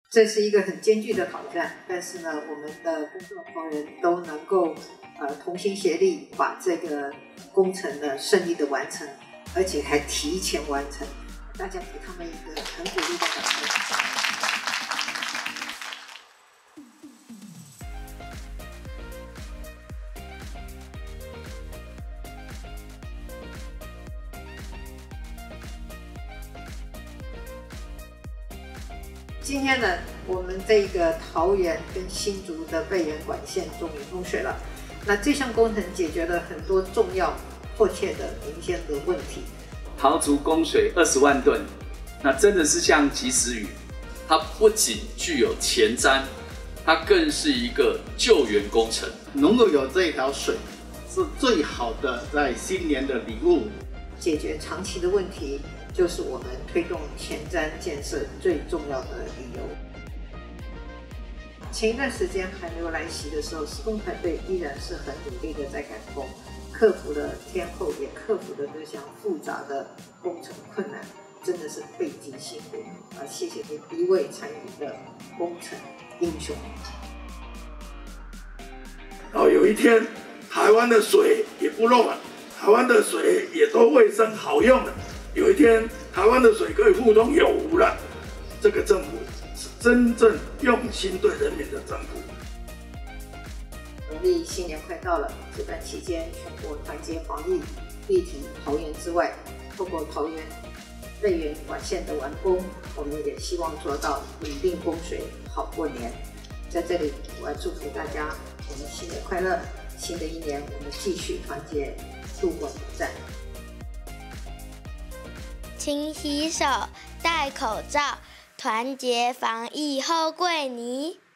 这是一个很艰巨的挑战，但是呢，我们的工作同仁都能够同心协力，把这个工程呢顺利的完成，而且还提前完成。大家给他们一个很鼓励的掌声。今天呢，我们这个桃园跟新竹的备源管线终于通水了。那这项工程解决了很多重要、迫切的民间的问题。 桃竹供水20万吨，那真的是像及时雨。它不仅具有前瞻，它更是一个救援工程。 能够有这条水，是最好的在新年的礼物。 解决长期的问题，就是我们推动前瞻建设最重要的理由。前一段时间寒流来袭的时候，施工团队依然是很努力的在赶工，克服了天候，也克服了这项复杂的工程困难，真的是费尽辛苦啊！谢谢每一位参与的工程英雄。 然后有一天，台湾的水也不漏了，台湾的水也都卫生好用了。有一天，台湾的水可以互通有无了。这个政府是真正用心对人民的政府。 农历新年快到了，这段期间全国团结防疫，力挺桃园之外，透过桃园备源管线的完工，我们也希望做到稳定供水，好过年。在这里，我要祝福大家，我们新年快乐！新的一年，我们继续团结，度过挑战。 勤洗手，戴口罩，团结防疫后贵泥。